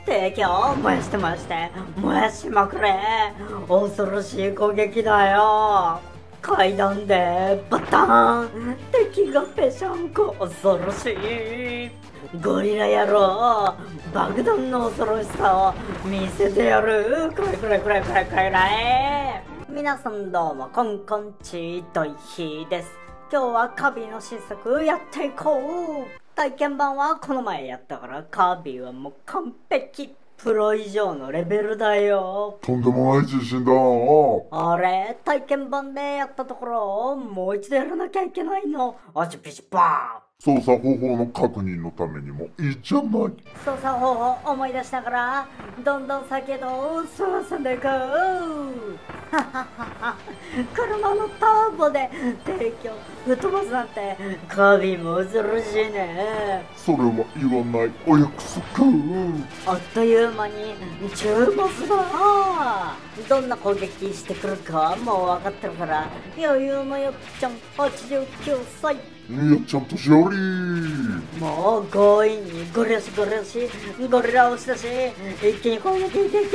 敵を燃やして燃やしまくれ。恐ろしい攻撃だよ。階段でバターン、敵がぺしゃんこ。恐ろしい。ゴリラ野郎、爆弾の恐ろしさを見せてやる。くらえ。皆さんどうもこんちといひです。今日はカビの新作やっていこう。体験版はこの前やったからカビはもう完璧。プロ以上のレベルだよ。 とんでもない自信だな。 あれ、体験版でやったところをもう一度やらなきゃいけないの。おちピシバー。 操作方法の確認のためにもいいじゃない。 操作方法を思い出しながらどんどん先へと進んでいく。車のターボで敵を吹っ飛ばすなんてカビも恐ろしいね。 それは言わないお約束。 あっという間に注目だ。どんな攻撃してくるかもう分かってるから。余裕のよっちゃん89歳。 いや、ちゃんとしおり。 もう強引にゴリラを押し出し一気に攻撃いけ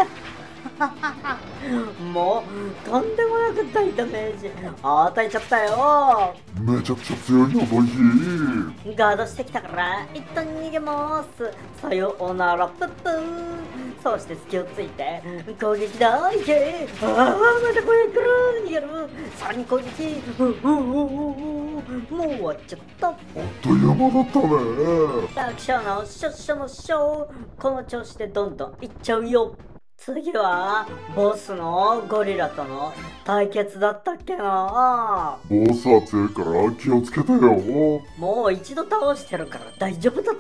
もうとんでもなく大ダメージ与えちゃったよ。 めちゃくちゃ強いよドイヒ。 ガードしてきたから一旦逃げます。さようならプップー。そして隙をついて攻撃だ。いけ。また攻撃来る。逃げる。さらに攻撃。もう終わっちゃった。 あっという間だったね。 楽勝のショッショのショー。この調子でどんどんいっちゃうよ。次はボスのゴリラとの対決だったっけな。 ボスは強いから気をつけてよ。 もう一度倒してるから大丈夫だって。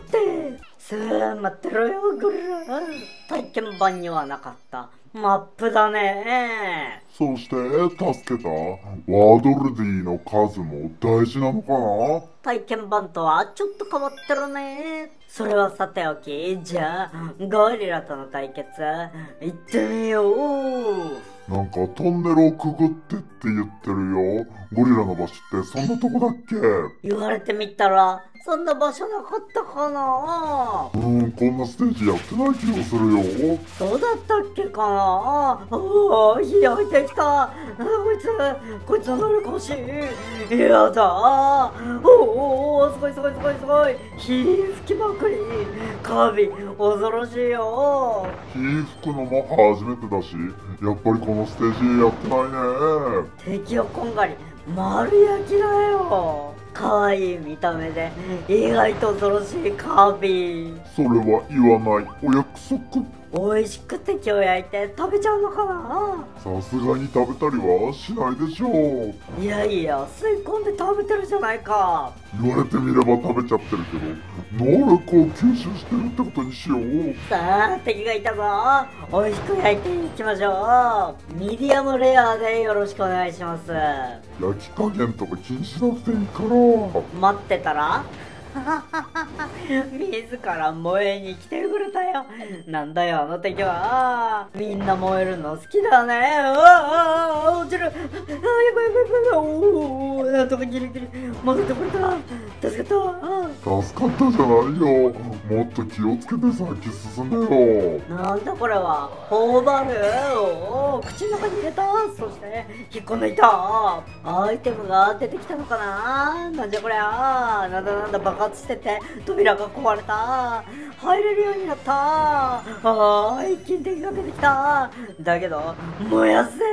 待ってろよゴリラ。体験版にはなかったマップだね。 そして助けたワードルディの数も大事なのかな。 体験版とはちょっと変わってるね。それはさておき、じゃあゴリラとの対決行ってみよう。 なんかトンネルをくぐってって言ってるよ。ゴリラの場所ってそんなとこだっけ。 言われてみたらそんな場所なかったかな。 こんなステージやってない気がするよ。 そうだったっけかな。おお、火入ってきた。こいつの能力欲しい。やだ。おお、すごい。火吹きまくり。カビ恐ろしいよ。 火吹くのも初めてだし、やっぱりこのステージやってないね。 敵をこんがり丸焼きだよ。可愛い見た目で意外と恐ろしいカビ。 それは言わないお約束。 美味しく敵を焼いて食べちゃうのかな。 さすがに食べたりはしないでしょう。 いや吸い込んで食べてるじゃないか。 言われてみれば食べちゃってるけど、能力を吸収してるってことにしよう。 さあ敵がいたぞ。美味しく焼いていきましょう。ミディアムレアでよろしくお願いします。 焼き加減とか気にしなくていいから。 待ってたら自ら燃えに来てくれたよ。なんだよあの敵は。みんな燃えるの好きだね。落ちる。やばい。おお、なんとかギリ戻ってくれた。助かった。 助かったじゃないよ。もっと気をつけて先進んでよ。 なんだこれは。頬張る。おお、口の中に入れた。そして引っこ抜いた。アイテムが出てきたのかな。なんじゃこりゃ。なんだ爆発してて扉が壊れた。入れるようになった。一気に敵が出てきた。だけど燃やせ。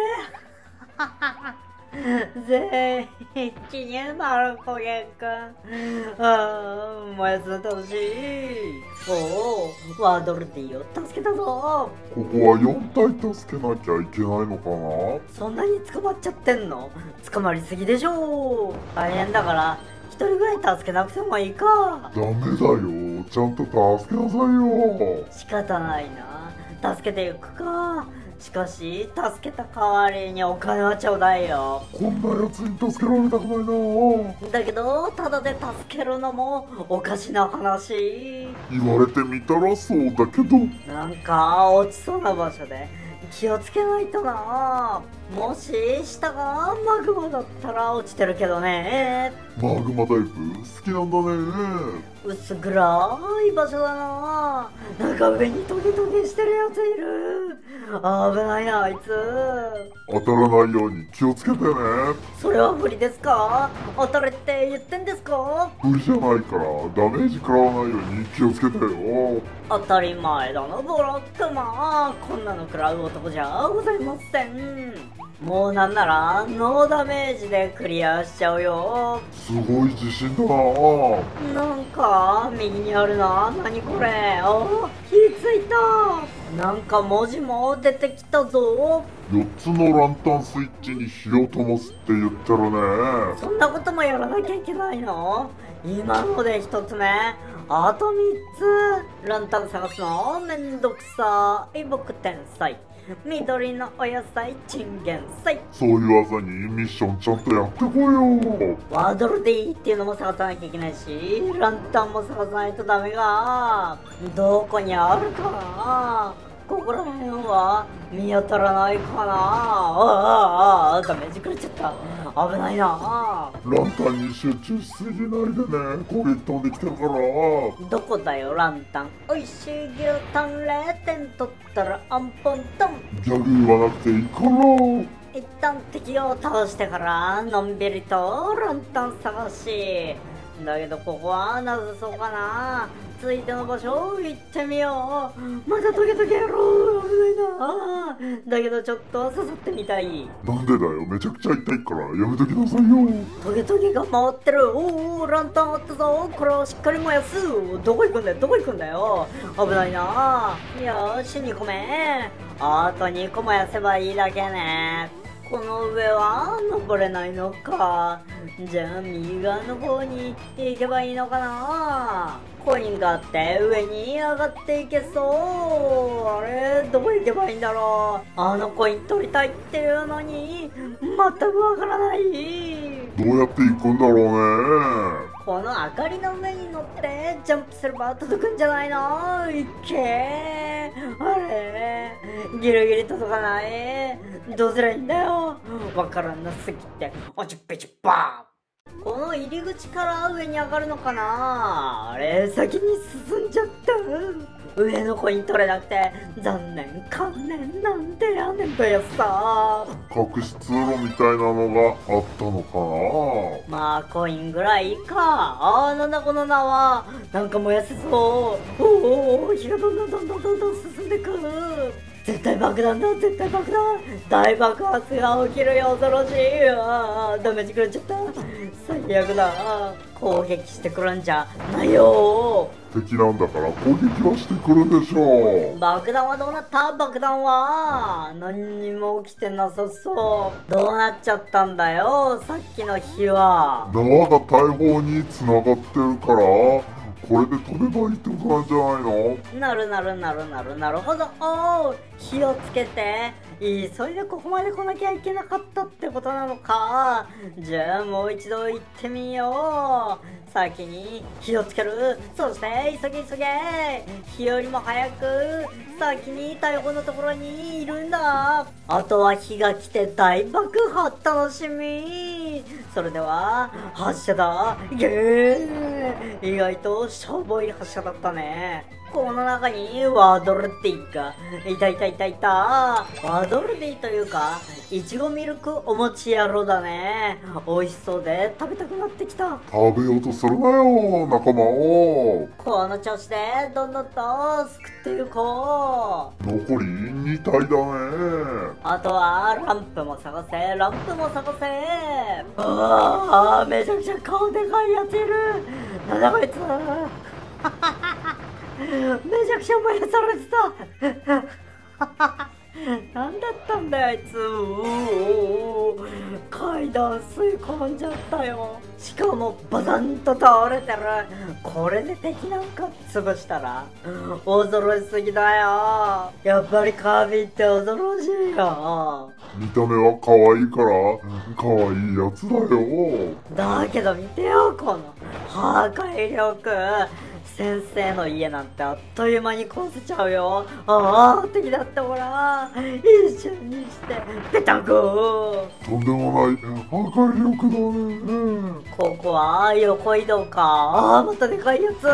全員一気に丸焦げくん。燃やすの楽しい。おお、ワードルディを助けたぞ。 ここは4体助けなきゃいけないのかな。 そんなに捕まっちゃってんの。捕まりすぎでしょう。大変だから一人ぐらい助けなくてもいいか。 ダメだよ。ちゃんと助けなさいよ。 仕方ないな。助けていくか。しかし助けた代わりにお金はちょうだいよ。 こんなやつに助けられたくないな。 だけどただで助けるのもおかしな話。 言われてみたらそうだけど。 なんか落ちそうな場所で気をつけないとな。もし下がマグマだったら落ちてるけどね。 マグマタイプ好きなんだね。 薄暗い場所だな。なんか上にトゲトゲしてるやついる。危ないなあいつ。 当たらないように気をつけてね。 それは無理ですか？当たれって言ってんですか？ 無理じゃないからダメージ食らわないように気をつけてよ。 当たり前だなブラックマン。こんなの食らう男じゃございません。もうなんならノーダメージでクリアしちゃうよ。 すごい自信だな。 なんか右にあるな。何これ。あ、火ついた。なんか文字も出てきたぞ。 4つのランタンスイッチに火を灯すって言ってるね。 そんなこともやらなきゃいけないの？今ので1つ目、あと3つ。ランタン探すのめんどくさい。僕天才。緑のお野菜チンゲン菜。 そういう技にミッションちゃんとやってこいよ。 ワードルでいいっていうのも探さなきゃいけないし、ランタンも探さないとダメが。どこにあるかな。ここら辺は見当たらないかな。ダメージくれちゃった。危ないな。 ランタンに集中しすぎないでね。攻撃飛んできてるから。 どこだよランタン。おいしい牛タン0点取ったらアンポントン。 ギャグ言わなくていいから。 一旦敵を倒してからのんびりとランタン探し。だけどここはなさそうかな。続いての場所行ってみよう。またトゲトゲやろう。危ないな。だけどちょっと刺さってみたい。 なんでだよ、めちゃくちゃ痛いからやめときなさいよ。 トゲトゲが回ってる。おお、ランタンあったぞ。これをしっかり燃やす。どこ行くんだよ、どこ行くんだよ。危ないな。よし、2個目。あと2個燃やせばいいだけね。この上は登れないのか。じゃあ右側の方に行けばいいのかな。コインがあって上に上がっていけそう。あれ、どこ行けばいいんだろう。あのコイン取りたいっていうのに全くわからない。 どうやって行くんだろうね。 この明かりの上に乗ってジャンプすれば届くんじゃないの。いっけー。あれ、ギリギリ届かない。どうすりゃいいんだよ。わからなすぎておちっぺちっぱー。この入り口から上に上がるのかな。あれ、先に進んじゃった。上のコイン取れなくて残念。観念なんでやねんだよさ。 隠し通路みたいなのがあったのかな。 まあコインぐらいか。なんだこの縄。なんか燃やせそう。おお、火がどんどん進んでくる。絶対爆弾だ、絶対爆弾。大爆発が起きるよ。恐ろしい。ダメージくれちゃった。最悪だ。攻撃してくるんじゃないよ。 敵なんだから攻撃はしてくるでしょう。 爆弾はどうなった？爆弾は何にも起きてなさそう。どうなっちゃったんだよ、さっきの火は。 縄が大砲に繋がってるからこれで飛べばいいってことなんじゃないの？ なるほど。おー、火をつけて急いでここまで来なきゃいけなかったってことなのか。じゃあもう一度行ってみよう。先に火をつける。そして急げ。火よりも早く先に大砲のところにいるんだ。あとは火が来て大爆発。楽しみ。それでは発射だ。意外としょぼい発射だったね。この中にワドルディがいた。ワドルディというかいちごミルクお餅野郎だね。美味しそうで食べたくなってきた。 食べようとするなよ仲間を。 この調子でどんどんと救っていこう。 残り2体だね。 あとはランプも探せ。めちゃくちゃ顔でかいやついる。なんだこいつ。めちゃくちゃ燃やされてた。なんだったんだよあいつ。階段吸い込んじゃったよ。しかもバタンと倒れてる。これで敵なんか潰したら恐ろしすぎだよ。やっぱりカービィって恐ろしいよ。 見た目は可愛いから可愛いやつだよ。 だけど見てよこの破壊力。 先生の家なんてあっという間に壊せちゃうよ。ああ、敵だってほら。一瞬にして、ぺたんこ。 とんでもない破壊力だね。 ここは横移動か。ああ、またでかいやつ。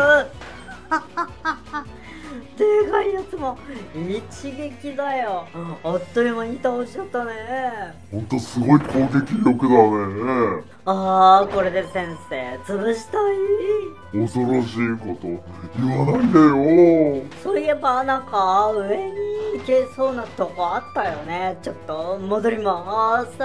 でかいやつも一撃だよ。あっという間に倒しちゃったね。 ほんとすごい攻撃力だね。 ああ、これで先生潰したい。 恐ろしいこと言わないでよ。 そういえばなんか上に行けそうなとこあったよね。ちょっと戻りまーす。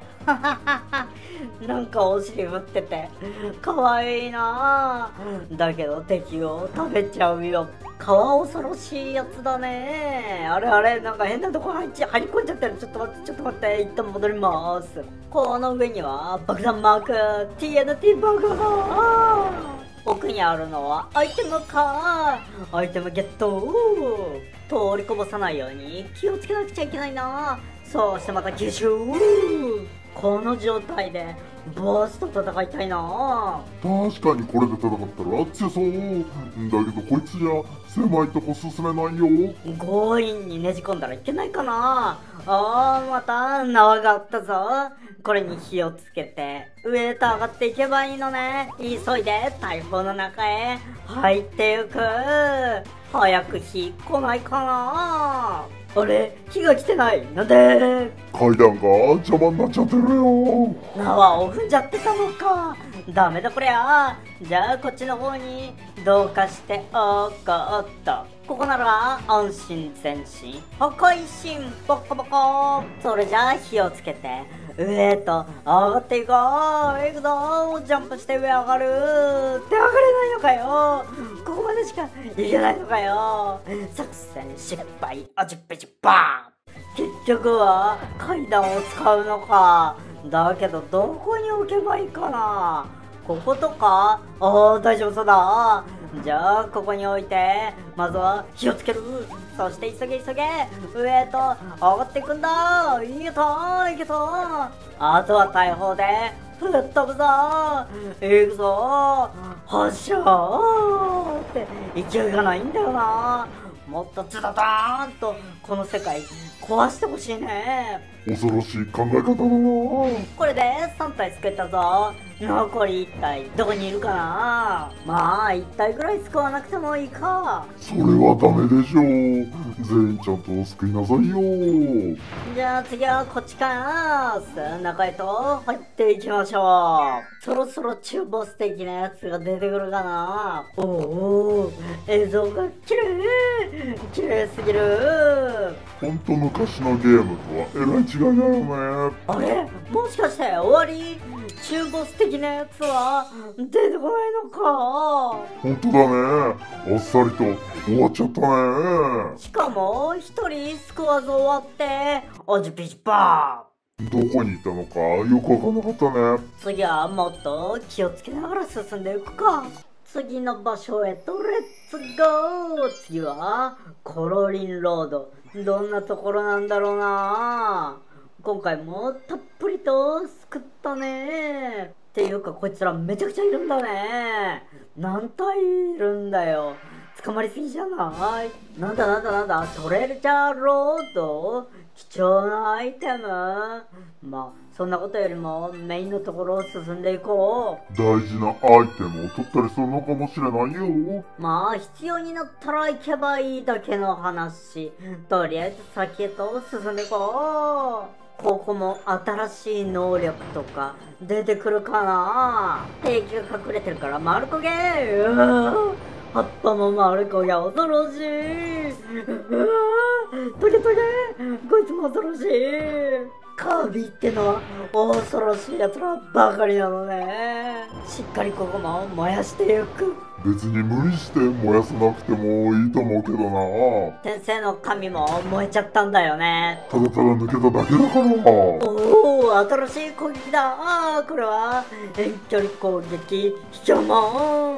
なんかお尻振っててかわいいな。だけど敵を食べちゃうよ。皮恐ろしいやつだね。あれあれ、なんか変なとこ入り込んじゃってる。ちょっと待ってちょっと待って、一旦戻ります。この上には爆弾マーク TNT 爆弾。奥にあるのはアイテムか。アイテムゲット。通りこぼさないように気をつけなくちゃいけないな。そしてまた吸収。この状態でボスと戦いたいな。 確かにこれで戦ったら強そう。だけどこいつじゃ狭いとこ進めないよ。 強引にねじ込んだらいけないかな。あー、また縄があったぞ。これに火をつけて上へと上がっていけばいいのね。急いで大砲の中へ入ってゆく。早く火来ないかな。あれ、火が来てない。なんで？ 階段が邪魔になっちゃってるよ。 縄を踏んじゃってたのか。ダメだこりゃ。じゃあこっちの方にどうかしておこうっと。ここなら安心前進破壊神ボコボコ。それじゃあ火をつけて上へと上がっていこう。行くぞ。ジャンプして上上がる。って上がれないのかよ。ここまでしか行けないのかよ。作戦失敗。あちっぺちっぱー。結局は階段を使うのか。だけどどこに置けばいいかな。こことか。大丈夫そうだ。じゃあここに置いてまずは火をつける。そして急げ急げ上へと上がっていくんだ。いけたいけた。あとは大砲で吹っ飛ぶぞ。行くぞ。発射ーって勢いがないんだよな。もっとズドドーンとこの世界壊してほしいね。 恐ろしい考え方だな。 これで3体救えたぞ。残り1体どこにいるかな。まあ1体ぐらい救わなくてもいいか。 それはダメでしょう。全員ちゃんと救いなさいよ。 じゃあ次はこっちかな。さあ中へと入っていきましょう。そろそろ中ボス的なやつが出てくるかな。おお、映像が綺麗すぎる。 ほんと昔のゲームとはえらい違いだよね。 あれ、もしかして終わり。中ボス的なやつは出てこないのか。 ほんとだね。あっさりと終わっちゃったね。 しかも一人救わず終わっておじピチパー。 どこにいたのかよくわかんなかったね。 次はもっと気をつけながら進んでいくか。次の場所へとレッツゴー。次はコロリンロード。どんなところなんだろうな。今回もたっぷりと救ったね。っていうかこいつらめちゃくちゃいるんだね。何体いるんだよ。捕まりすぎじゃない？なんだトレジャーロード。貴重なアイテム。まあそんなことよりもメインのところを進んでいこう。 大事なアイテムを取ったりするのかもしれないよ。 まあ必要になったら行けばいいだけの話。とりあえず先へと進んでいこう。ここも新しい能力とか出てくるかな。敵が隠れてるから丸焦げ。葉っぱも丸焦げ恐ろしい。トゲトゲこいつも恐ろしい。カービィってのは恐ろしいやつらばかりなのね。しっかりここも燃やしていく。 別に無理して燃やさなくてもいいと思うけどな。 先生の髪も燃えちゃったんだよね。 ただただ抜けただけだから。 おお、新しい攻撃だ。これは遠距離攻撃ヒキョモン。 て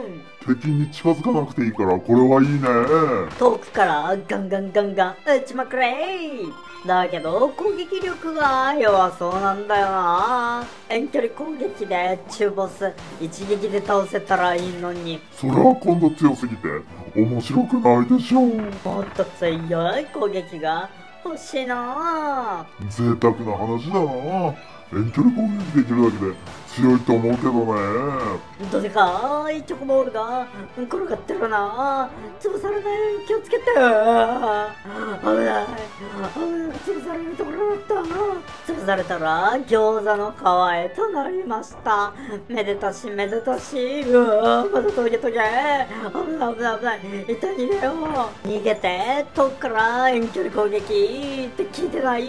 敵に近づかなくていいからこれはいいね。 遠くからガンガンガンガン撃ちまくれ。だけど攻撃力が弱そうなんだよな。遠距離攻撃で中ボス一撃で倒せたらいいのに。 それは今度強すぎて面白くないでしょう。 もっと強い攻撃が欲しいな。 贅沢な話だな。遠距離攻撃できるだけで強いと思うけどね。 どでかいチョコボールが転がってるな。潰されないように気をつけて。危ない危なく潰されるところだった。潰されたら餃子の皮へとなりました。めでたしめでたし。うわまだトゲトゲ。危ない危ない危ない。一旦逃げよう。逃げて遠くから遠距離攻撃って聞いてない。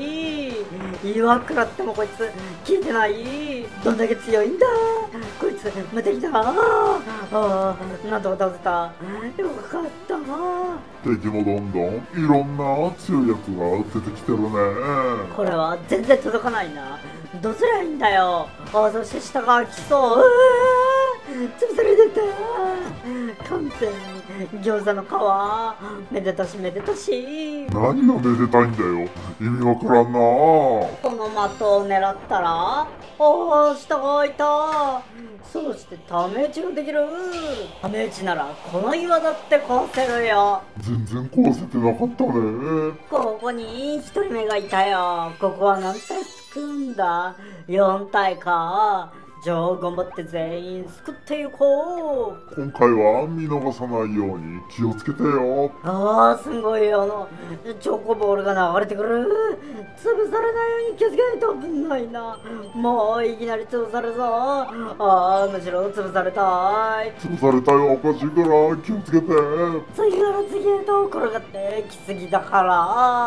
岩食らってもこいつ聞いてない。どんだけ強いんだこいつ。無敵だ。なんとか倒せた。よかった。 敵もどんどんいろんな強いやつが出てきてるね。 これは全然届かないな。どうすりゃいいんだよ。そして下が来そう。潰されてた。完全に餃子の皮。めでたしめでたし。 何がめでたいんだよ。意味わからんな。 この的を狙ったら下がいた。そうしてため打ちができる。ため打ちならこの岩だって壊せるよ。 全然壊せてなかったね。 ここに一人目がいたよ。ここは何体救うんだ。4体か。じゃあ頑張って全員救っていこう。 今回は見逃さないように気をつけてよ。 すごいよ。チョコボールが流れてくる。潰されないように気をつけないと危ないな。もういきなり潰されそう。むしろ潰されたい。 潰されたよ。おかしいから気をつけて。 次から次へと転がってきすぎだから。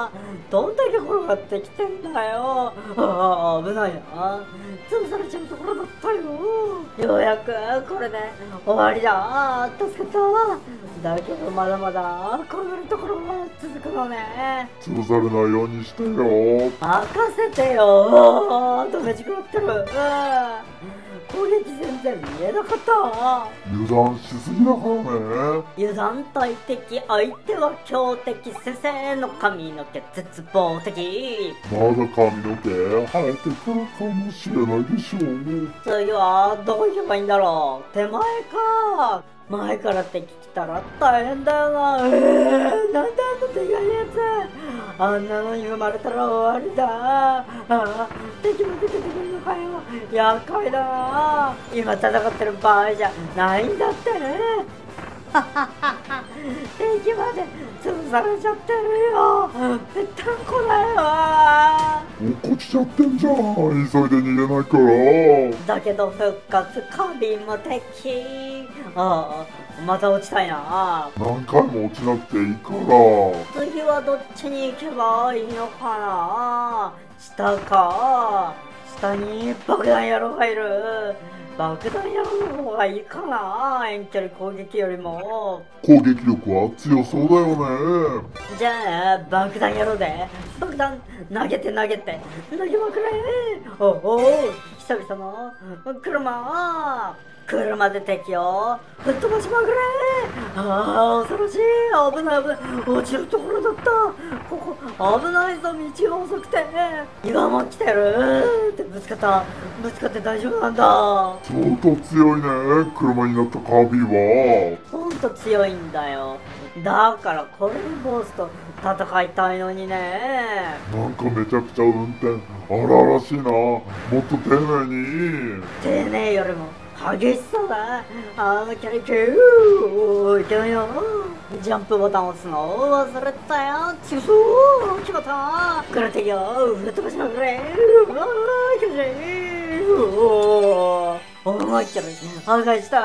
どんだけ転がってきてんだよ。危ないな。潰されちゃうところだったよ。ようやくこれで終わりだ。助かった。だけどまだまだ転がるところが続くのね。 潰されないようにしてよ。 任せてよ。ダメージ食らってる。攻撃全然見えなかった。 油断しすぎだからね。 油断大敵、相手は強敵。先生の髪の毛絶望的。 まだ髪の毛生えてくるかもしれないでしょう。 次はどこ行けばいいんだろう。手前か。前から敵来たら大変だよな。なんであんなでかいやつ。あんなのに生まれたら終わりだ。敵も出てくるのかよ。厄介だな。今戦ってる場合じゃないんだって。敵まで潰されちゃってるよ。ぺったんこだよ。 落っこちちゃってんじゃん。急いで逃げないから。 だけど復活カビも敵。また落ちたいな。 何回も落ちなくていいから。 次はどっちに行けばいいのかな。下か。下に爆弾野郎がいる。爆弾野郎の方がいいかな。遠距離攻撃よりも。 攻撃力は強そうだよね。 じゃあ爆弾野郎で爆弾投げて投げて投げまくれ。久々の車で敵を吹っ飛ばしまくれ。恐ろしい。危ない危ない。落ちるところだった。ここ危ないぞ。道が遅くて岩も来てる。ってぶつかって大丈夫なんだ。 相当強いね。車になったカービィは。 ほんと強いんだよ。だからこれでボスと戦いたいのにね。 なんかめちゃくちゃ運転荒々しいな。もっと丁寧に。 丁寧よりも激しそうだ。キャリキューいけないよ。ジャンプボタン押すの忘れたよ。チクショー決まった。これ敵を吹っ飛ばしまくれ。気持ちいい。思いっきり破壊した。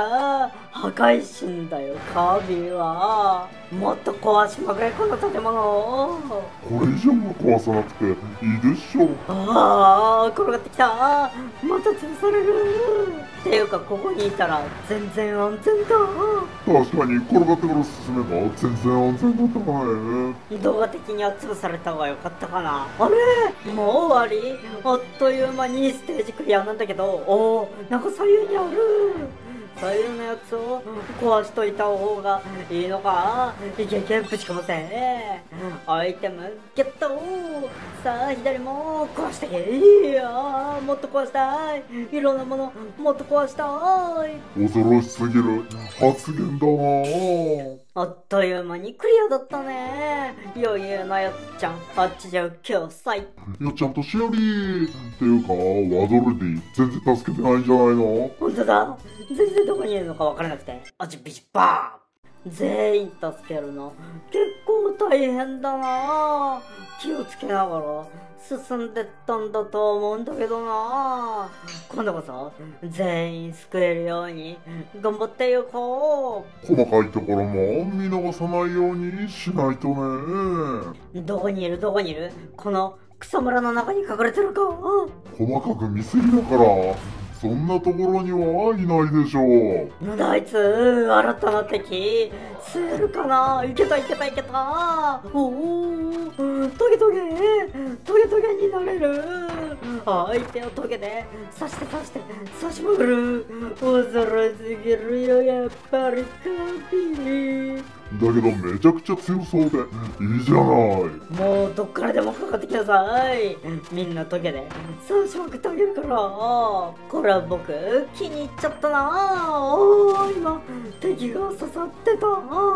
破壊神だよカービィは。もっと壊しまくれこの建物を。 これ以上は壊さなくていいでしょう。 転がってきた。また潰される。っていうかここにいたら全然安全だ。 確かに転がってから進めば全然安全だったね。 動画的には潰された方が良かったかな。あれもう終わり。あっという間にステージクリアなんだけど。なんか左右にある。 タイルのやつを壊しといた方がいいのか。いけいけ、ぶちかませ。アイテムゲット。さあ左も壊してけ。いやー、もっと壊したい。いろんなものもっと壊したい。 恐ろしすぎる発言だなぁ。 あっという間にクリアだったね。余裕のよっちゃん89歳。 よっちゃんとしおりっていうか、ワドルディ全然助けてないんじゃないの？ ほんとだ。全然どこにいるのかわからなくて。あちビチバーン。全員助けるの結構大変だな。気をつけながら進んでったんだと思うんだけどな。今度こそ全員救えるように頑張っていこう。 細かいところも見逃さないようにしないとね。 どこにいるどこにいる。この草むらの中に隠れてるか。 細かく見すぎだからそんなところにはいないでしょう。 なんだあいつ、新たな敵吸えるかな。いけたいけたいけた。おお、トゲトゲになれる。相手をトゲで刺して刺しまくる。恐ろしすぎるよ、やっぱりカビ。 だけどめちゃくちゃ強そうでいいじゃない。 もうどっからでもかかってきなさい。みんなトゲで刺しまくってあげるから。これは僕気に入っちゃったな。おー、今敵が刺さってた。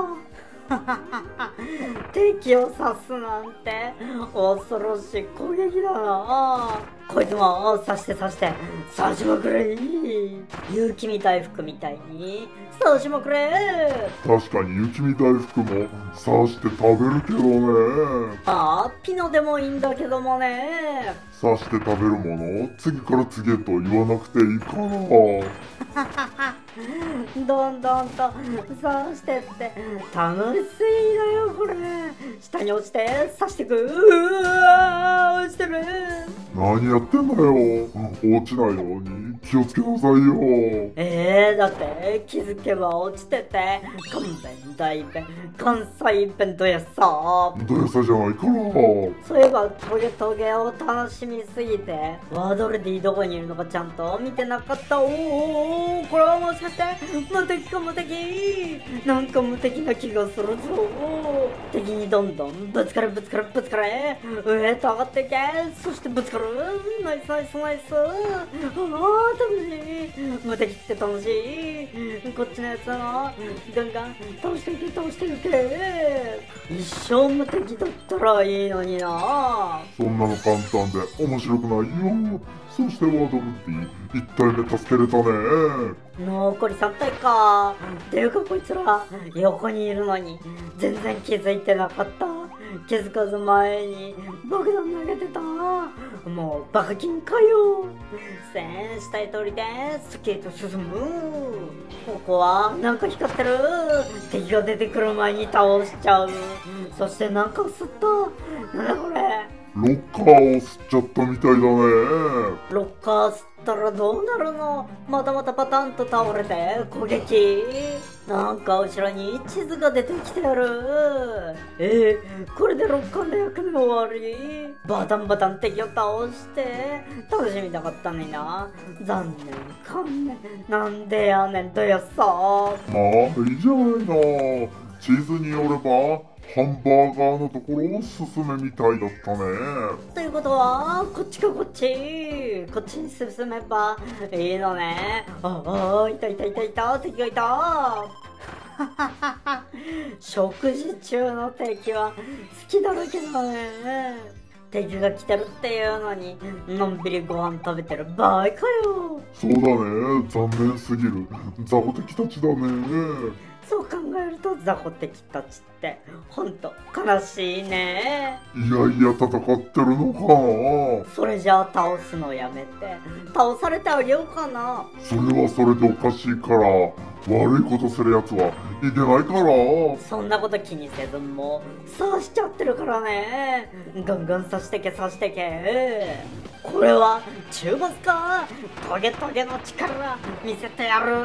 敵を刺すなんて恐ろしい攻撃だな。こいつも刺して刺しまくれ。勇気み大福みたいに刺しまくれ。 確かに雪見大福も刺して食べるけどね。 ああ、ピノでもいいんだけどもね。 刺して食べるものを次から次へと言わなくていいかな。 どんどんと刺してって楽しいのよこれ。下に落ちて刺してく。うわー、落ちてる。 何やってんだよ。落ちないように気をつけなさいよ。 だって気づけば落ちてて勘弁大弁関西弁どやさ。 どやさじゃないかな。 そういえばトゲトゲを楽しみすぎてワドルディどこにいるのかちゃんと見てなかった。おー、これはもしかして無敵か無敵。なんか無敵な気がするぞ。敵にどんどんぶつかれ上へと上がっていけ。そしてぶつかる。ナイス。ああ楽しい。無敵って楽しい。こっちのやつはガンガン倒していけ。一生無敵だったらいいのにな。 そんなの簡単で面白くないよ。そしてワドルディ1体目助けれたね。 残り3体か。っていうかこいつら横にいるのに全然気づいてなかった。気づかず前に爆弾投げてた。もうバカ金かよ。戦士隊通りでスケート進む。ここはなんか光ってる。敵が出てくる前に倒しちゃう。そしてなんか吸った。なんだこれ。 ロッカーを吸っちゃったみたいだね。 ロッカー吸ったらどうなるの。またパタンと倒れて攻撃。なんか後ろに地図が出てきてる。これでロッカーの役目終わり。バタン敵を倒して楽しみたかったのにな。残念観念。なんでやねんどやさ。 まあいいじゃないの。地図によればハンバーガーのところを進めみたいだったね。 ということはこっちかこっちに進めばいいのね。いた敵がいた。食事中の敵は好きだらけだね。敵が来てるっていうのにのんびりご飯食べてる場合かよ。 そうだね、残念すぎる雑魚敵たちだね。 そう考えると雑魚敵たちってほんと悲しいね。 いや戦ってるのかな。 それじゃあ倒すのやめて倒されてあげようかな。 それはそれでおかしいから悪いことするやつはいけないから。 そんなこと気にせずもう刺しちゃってるからね。ガンガン刺してけ。これは中ボスか。トゲの力見せてやる。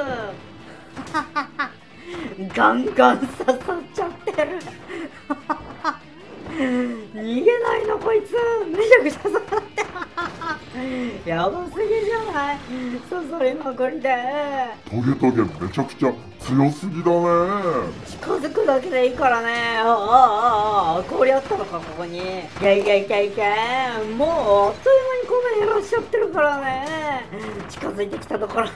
ガンガン刺さっちゃってる。逃げないのこいつ。めちゃくちゃ刺さってる。 やばすぎじゃない、刺さりまくりで。 トゲトゲめちゃくちゃ強すぎだね。 近づくだけでいいからね。氷あったのか、ここに。ゲイゲイゲイゲイ。もうあっという間にこんなに減らしちゃってるからね。近づいてきたところ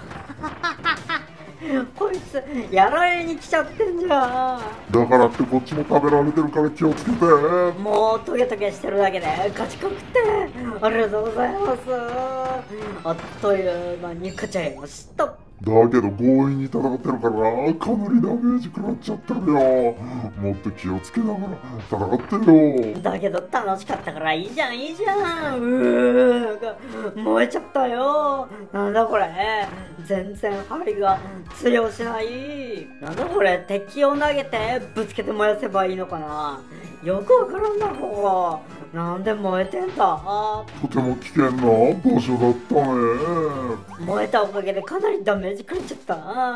こいつやられに来ちゃってんじゃん。 だからってこっちも食べられてるから気をつけて。 もうトゲトゲしてるだけで勝ち確定。ありがとうございます。あっという間に勝っちゃいました。 だけど強引に戦ってるからかなりダメージ食らっちゃってるよ。もっと気をつけながら戦ってよ。 だけど楽しかったからいいじゃんいいじゃん。燃えちゃったよ。なんだこれ、全然針が通用しない。なんだこれ、敵を投げてぶつけて燃やせばいいのかな。よくわからんな、ここ。なんで燃えてんだ。 とても危険な場所だったね。 燃えたおかげでかなりダメージ食らっちゃった。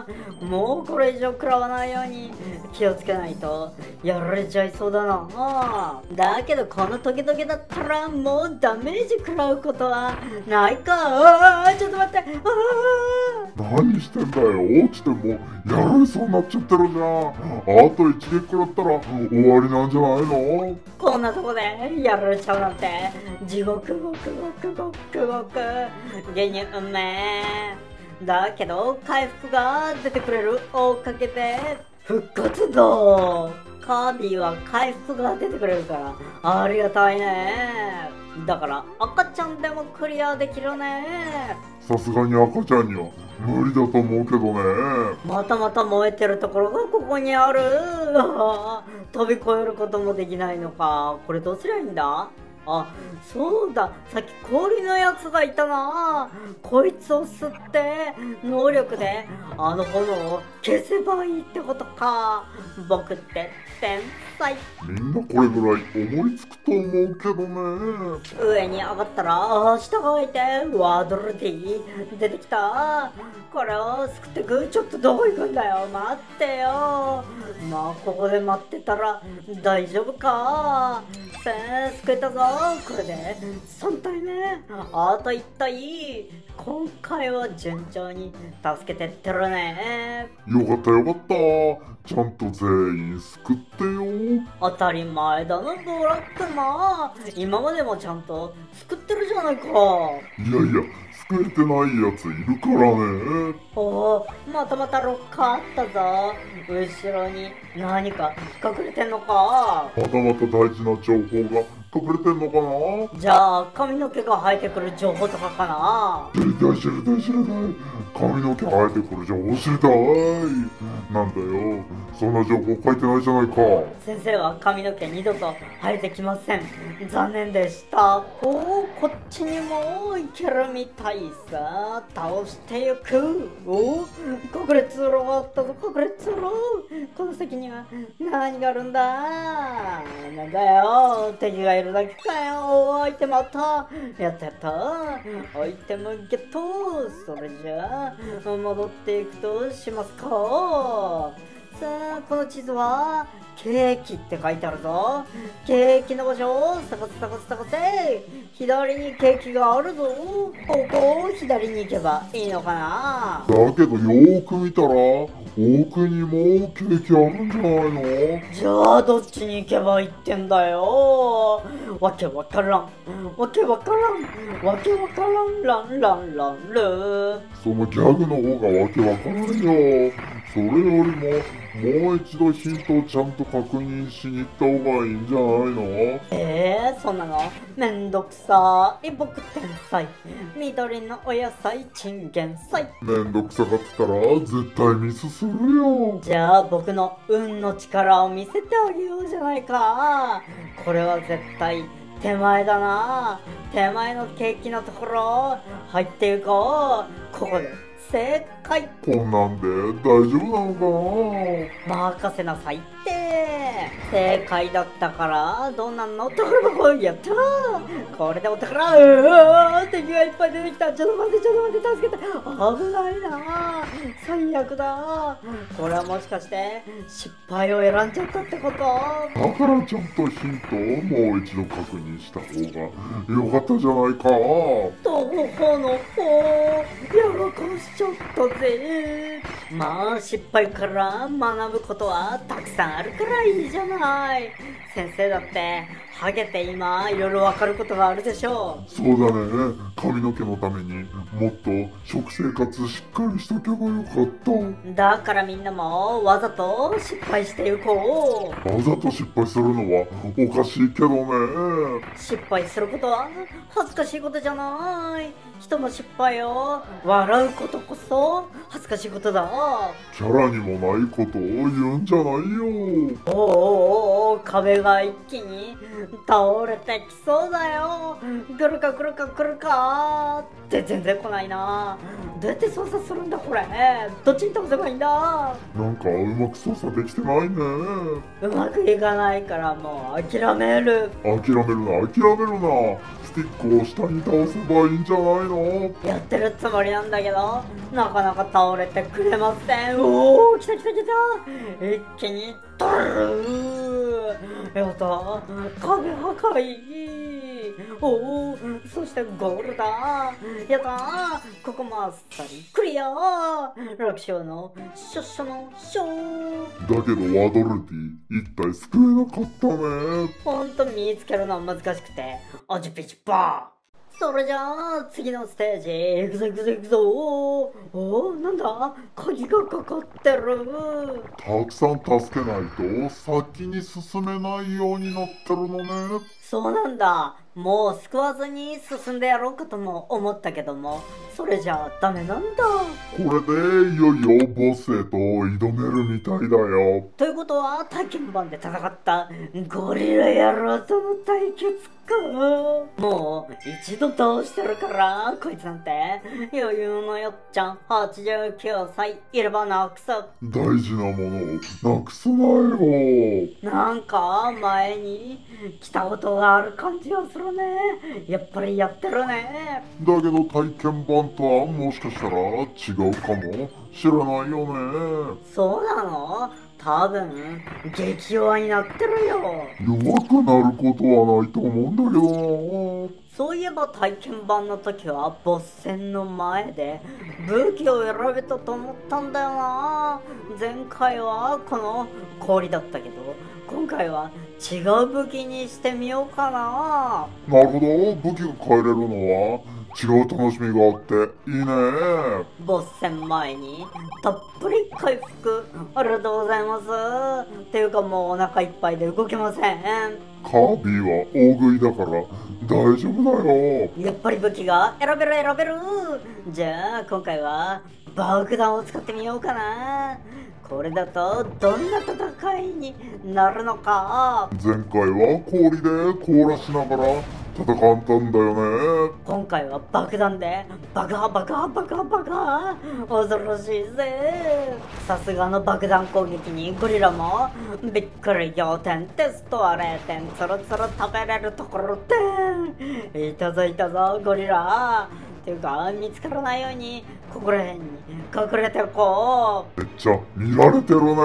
もうこれ以上食らわないように気をつけないとやられちゃいそうだな。だけどこのトゲトゲだったらもうダメージ食らうことはないか。ちょっと待って。 何してんだよ。落ちてもやられそうになっちゃってるじゃん。あと一撃食らったら終わりなんじゃないの。 こんなとこでやられちゃうなんて地獄ごくごくごくごくゲニュめ。だけど回復が出てくれるおかげで復活だ。カービィは回復が出てくれるからありがたいね。だから赤ちゃんでもクリアできるね。 さすがに赤ちゃんには無理だと思うけどね。 またまた燃えてるところがここにある。飛び越えることもできないのか。これどうすりゃいいんだ。あ、そうだ、さっき氷のやつがいたな。こいつを吸って能力であの炎を消せばいいってことか。僕って天才。 みんなこれぐらい思いつくと思うけどね。 上に上がったら下が開いてワードルディ出てきた。これを救ってく。ちょっとどこ行くんだよ。待ってよ。まあここで待ってたら大丈夫か。救えたぞ。これで3体目。あと1体。今回は順調に助けてってるね。 よかったよかった。ちゃんと全員救ってよ。 当たり前だな、ドラッグマン。今までもちゃんと救ってるじゃないか。 いやいや、救えてないやついるからね。 おお、またまたロッカーあったぞ。後ろに何か隠れてんのか。 またまた大事な情報が隠れてんのかな。 じゃあ髪の毛が生えてくる情報とかかな。 知りたい知りたい知りたい。髪の毛生えてくる情報知りたい。なんだよ、そんな情報書いてないじゃないか。 先生は髪の毛二度と生えてきません。残念でした。おお、こっちにも行けるみたいさ。倒してゆく。おお、隠れ通路があったぞ。隠れ通路。この先には何があるんだ。なんだよ、敵がいるだけかよ。おー、アイテムあった。やったやった。アイテムゲット。それじゃあ戻っていくとしますか。さあ、この地図はケーキって書いてあるぞ。ケーキの場所を探せ探せ探せ。左にケーキがあるぞ。ここを左に行けばいいのかな。 だけどよーく見たら奥にもケーキあるんじゃないの。 じゃあどっちに行けばいいってんだよ。わけわからん。わけわからん。わけわからん。ランランランルー。 そのギャグの方がわけわからんよ。それよりももう一度ヒントをちゃんと確認しに行った方がいいんじゃないの。 そんなのめんどくさい。僕天才。緑のお野菜チンゲン菜。 めんどくさがってたら絶対ミスするよ。 じゃあ僕の運の力を見せてあげようじゃないか。これは絶対手前だな。手前のケーキのところ入っていこう。ここで正解。 こんなんで大丈夫なのかな。 任せなさいって。 正解だったからどうなんの？宝箱やったー。これでお宝、うわー、敵がいっぱい出てきた。ちょっと待って助けて。危ないな、最悪だ。これはもしかして失敗を選んじゃったってこと？ だからちゃんとヒントをもう一度確認した方がよかったじゃないか。 とほのほやらかしちゃったぜ。まあ失敗から学ぶことはたくさんあるからいいじゃない。先生だってハゲて今いろいろわかることがあるでしょう。 そうだね、髪の毛のためにもっと食生活しっかりしとけばよかった。 だからみんなもわざと失敗していこう。 わざと失敗するのはおかしいけどね。 失敗することは恥ずかしいことじゃない。人の失敗を笑うことこそ恥ずかしいことだ。 キャラにもないことを言うんじゃないよ。 おー、壁が一気に倒れてきそうだよ。来るかって全然来ないな。どうやって操作するんだこれ。どっちに倒せばいいんだ。 なんかうまく操作できてないね。 うまくいかないからもう諦める。 諦めるな。スティックを下に倒せばいいんじゃないの？ やってるつもりなんだけどなかなか倒れてくれません。おー、来た。一気にドルー。やった壁破壊。おー、そしてゴールだ。やったここもあっさりクリア。楽勝のショッショのショー。 だけどワドルティ一体救えなかったね。 ほんと見つけるの難しくておじピチパー。それじゃあ次のステージ行くぞ。お、なんだ鍵がかかってる。 たくさん助けないと先に進めないようになってるのね。 そうなんだ。もう救わずに進んでやろうかとも思ったけどもそれじゃダメなんだ。 これでいよいよボスへと挑めるみたいだよ。 ということは体験版で戦ったゴリラ野郎との対決か。もう一度倒してるからこいつなんて余裕のよっちゃん89歳いればなくさ。 大事なものをなくすなよ。 なんか前に来たことがある感じがするね。やっぱりやってるね。 だけど体験版とはもしかしたら違うかもしれないよね。 そうなの？多分激弱になってるよ。 弱くなることはないと思うんだけどな。 そういえば体験版の時はボス戦の前で武器を選べたと思ったんだよな。前回はこの氷だったけど今回は違う武器にしてみようかな。 なるほど、武器が変えれるのは違う楽しみがあっていいね。 ボス戦前にたっぷり回復ありがとうございます。っていうかもうお腹いっぱいで動けません。 カービィは大食いだから大丈夫だよ。 やっぱり武器が選べる。じゃあ今回は爆弾を使ってみようかな。これだとどんな戦いになるのか。 前回は氷で凍らしながら戦ったんだよね。 今回は爆弾で爆破恐ろしいぜ。さすがの爆弾攻撃にゴリラもびっくり仰天テストは0点つるつる食べれるところ点。いたぞゴリラ。っていうか見つからないようにここら辺に隠れてこう。 めっちゃ見られてるね。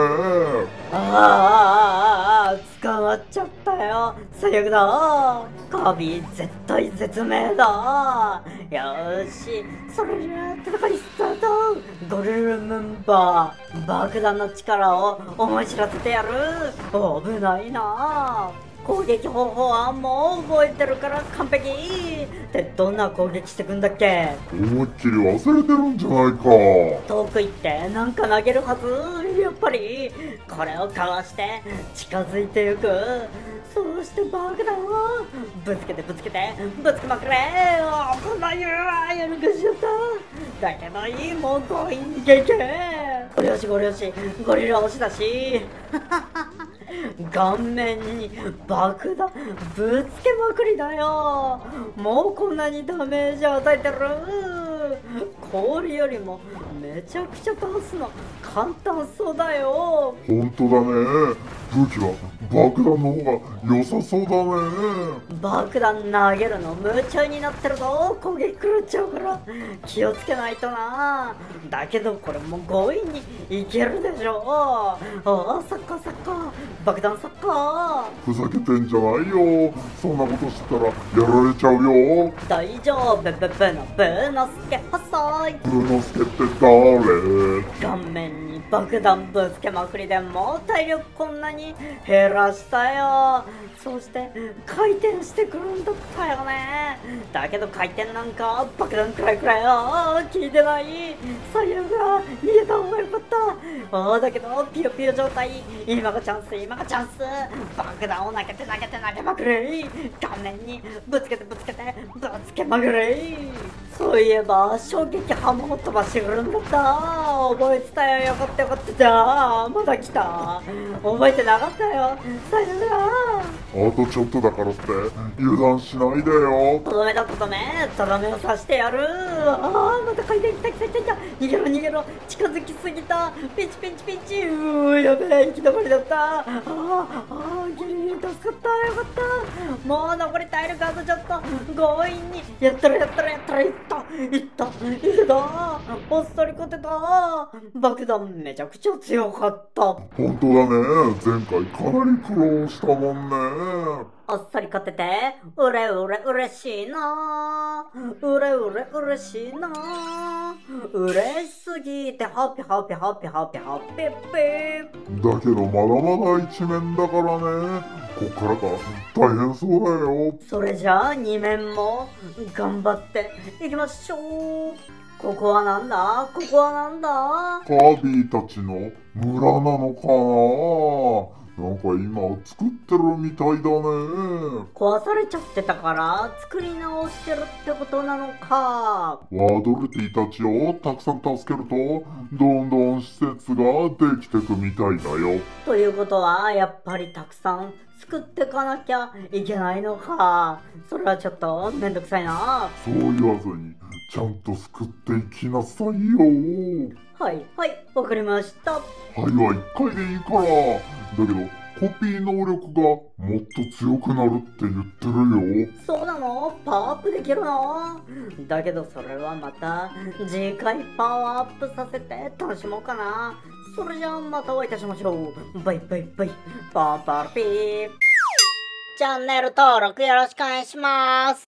捕まっちゃったよ。最悪だ。カービィ絶対絶命だ。よーし、それじゃあ戦いスタート。ゴリラメンバー爆弾の力を思い知らせてやる。危ないな。攻撃方法はもう覚えてるから完璧。ってどんな攻撃してくんだっけ？ 思いっきり忘れてるんじゃないか。 遠く行ってなんか投げるはず。やっぱりこれをかわして近づいていく。そうして爆弾をぶつけまくれ。危ないよ。やらかしちゃった。だけどいい、もう強引にいけ。ゴリ押しゴリラ押しだし顔面に爆弾ぶつけまくりだよ。もうこんなにダメージ与えてる。 氷よりもめちゃくちゃ倒すの簡単そうだよ。 ほんとだね。武器は爆弾の方が良さそうだね。 爆弾投げるの夢中になってるぞ。攻撃食らっちゃうから気をつけないとな。だけどこれも強引にいけるでしょ。ああ、サッカーサッカー、爆弾サッカふざけてんじゃないよ。そんなことしたらやられちゃうよ。 ー。大丈夫、ブーノスケ細い。 ブーノスケって誰？ 顔面に爆弾ぶつけまくりでもう体力こんなに減らしたよ。そして回転してくるんだったよね。だけど回転なんか爆弾くらいくらい効いてない。左右が逃げた方がよかった。だけどピヨピヨ状態。今がチャンス、今がチャンス。爆弾を投げて投げて投げまくれ。顔面にぶつけてぶつけてぶつけまくれ。そういえば衝撃波も飛ばしてくるんだった。覚えてたよ。よかったよかった。じゃあまだ来た。覚えてなかったよ。さよなら。 あとちょっとだからって油断しないでよ。 とどめだとどめを刺してやる。また回転来た来た来た来た。逃げろ逃げろ。近づきすぎた。ピンチピンチピンチ。やべえ、行き止まりだった。ギリギリ助かった。よかった。もう残り体力あとちょっと。強引にやったらいった。いけた。おっそり勝てた。爆弾めちゃくちゃ強かった。 ほんとだね。前回かなり苦労したもんね。 あっさり勝てて、うれうれ嬉しいな。うれうれ嬉しいな。嬉しすぎてハッピーハッピーハッピーハッピーハッピーピー。 だけどまだまだ一面だからね。こっからが大変そうだよ。 それじゃあ2面も頑張っていきましょう。ここはなんだ？ここはなんだ？ カービィたちの村なのかな。なんか今作ってるみたいだね。 壊されちゃってたから作り直してるってことなのか。 ワードルティたちをたくさん助けるとどんどん施設ができてくみたいだよ。 ということはやっぱりたくさん作ってかなきゃいけないのか。それはちょっとめんどくさいな。 そう言わずにちゃんと救っていきなさいよ。 はいはいわかりました。 はいは1回でいいから。だけどコピー能力がもっと強くなるって言ってるよ。 そうなの？パワーアップできるの？だけどそれはまた次回パワーアップさせて楽しもうかな。それじゃあまたお会いいたしましょう。バイバイバイ。パーパーピー。チャンネル登録よろしくお願いします。